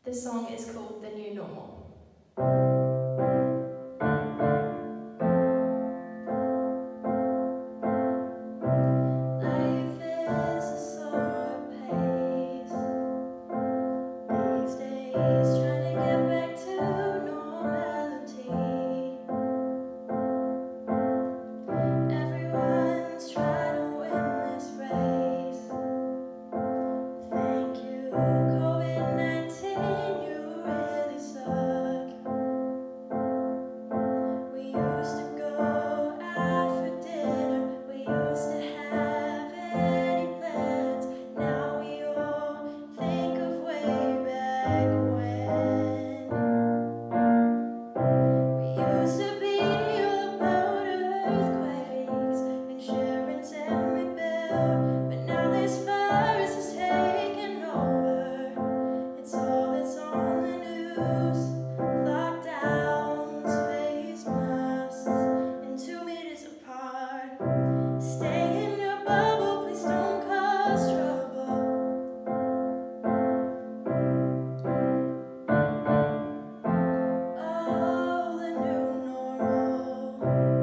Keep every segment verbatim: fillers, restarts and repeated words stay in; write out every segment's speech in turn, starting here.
This song is called The New Normal. Life is a slower pace these days, trying to get back to normality. Everyone's trying to win this race. Thank you, COVID nineteen, you really suck. We used to go out for dinner, we used to have any plans. Now we all think of way back when. We used to be all about earthquakes, insurance and rebuild, but now this virus is taking over. It's all that's on the news. Lockdowns, face masks, and two meters apart. Stay in your bubble, please don't cause trouble. Oh, the new normal.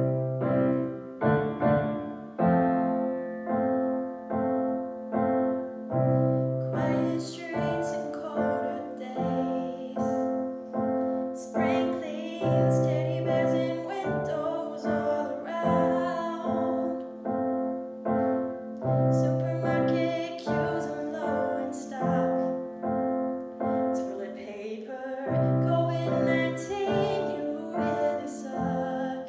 Quiet streets and colder days. Spring cleans, teddy bears in windows all around. Supermarket queues are low in stock. Toilet paper, COVID nineteen, you really suck.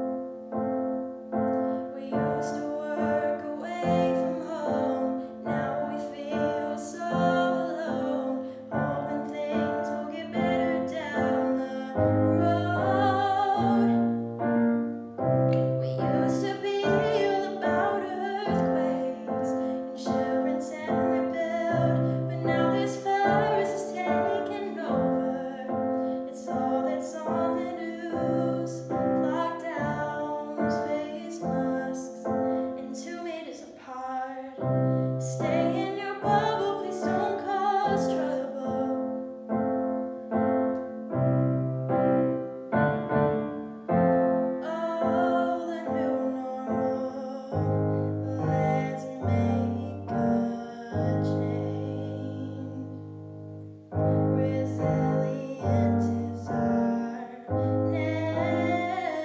We used to work away from home, now we feel so alone. Hoping things will get better down the road. We used to be all about earthquakes, insurance and rebuild, but now this virus is taking over. It's all that's on the news. Lockdowns, face masks, and two meters apart. Stay in your bubble, please don't cause trouble. Oh, the new normal. Let's make a change. Resilient is our name.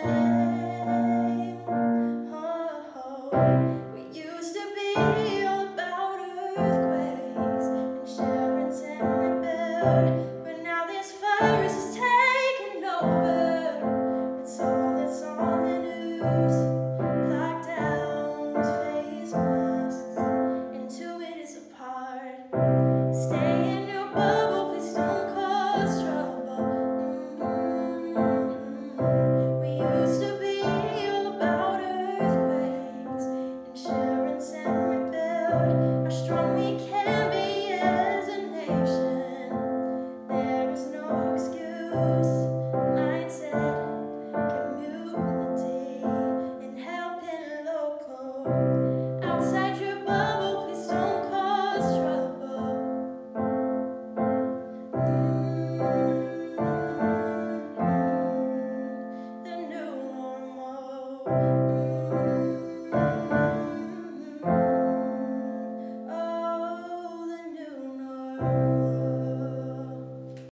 Oh, we used to be all about earthquakes, insurance and rebuild,